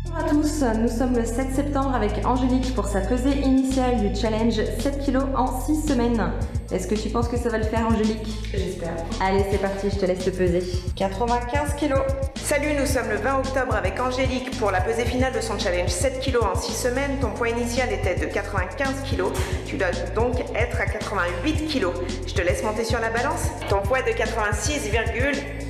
Bonjour à tous, nous sommes le 7 septembre avec Angélique pour sa pesée initiale du challenge 7 kg en 6 semaines. Est-ce que tu penses que ça va le faire, Angélique? J'espère. Allez, c'est parti, je te laisse te peser. 95 kg. Salut, nous sommes le 20 octobre avec Angélique pour la pesée finale de son challenge 7 kg en 6 semaines. Ton poids initial était de 95 kg. Tu dois donc être à 88 kg. Je te laisse monter sur la balance. Ton poids est de 86,8